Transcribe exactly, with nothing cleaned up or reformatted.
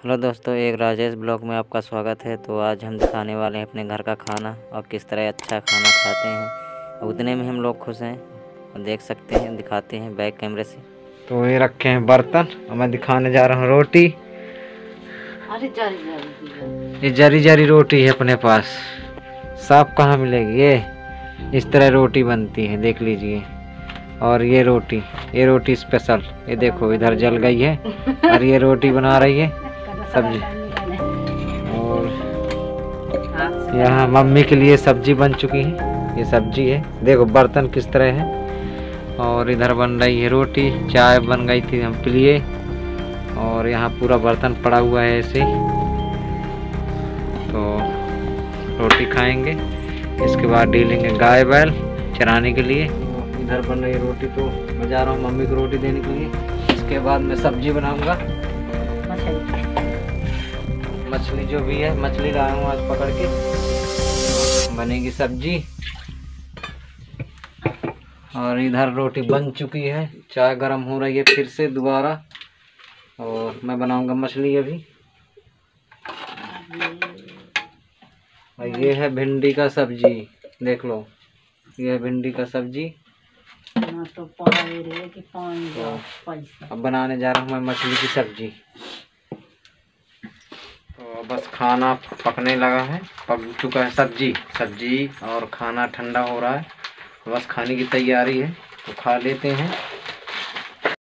Hello दोस्तों, एक Rajesh blog में आपका स्वागत है। तो आज हम दिखाने वाले हैं अपने घर का खाना और किस तरह अच्छा खाना खाते हैं। उतने में हम लोग खुश हैं और देख सकते हैं, दिखाते हैं बैक कैमरे से। तो ये रखे हैं बर्तन और मैं दिखाने जा रहा हूँ रोटी। अरे जारी जारी ये जरी जरी रोटी है अपने पास, साफ कहाँ मिलेगी। ये इस तरह रोटी बनती है, देख लीजिए। और ये रोटी ये रोटी स्पेशल, ये देखो इधर जल गई है और ये रोटी बना रही है सब्जी। और यहाँ मम्मी के लिए सब्जी बन चुकी है, ये सब्जी है। देखो बर्तन किस तरह है। और इधर बन रही है रोटी, चाय बन गई थी हम पिए। और यहाँ पूरा बर्तन पड़ा हुआ है ऐसे। तो रोटी खाएंगे, इसके बाद डीलेंगे गाय बैल चराने के लिए। इधर बन रही रोटी, तो मैं जा रहा हूँ मम्मी को रोटी देने के लिए। इसके बाद मैं सब्जी बनाऊंगा, मछली जो भी है, मछली लाया हूँ आज पकड़ के, बनेगी सब्जी। और इधर रोटी बन चुकी है, चाय गर्म हो रही है फिर से दोबारा। और मैं बनाऊंगा मछली अभी। और ये है भिंडी का सब्जी, देख लो, ये है भिंडी का सब्जी। तो कि तो अब बनाने जा रहा हूँ मैं मछली की सब्जी। तो बस खाना पकने लगा है, पक चुका है सब्जी सब्जी और खाना ठंडा हो रहा है। बस खाने की तैयारी है, तो खा लेते हैं।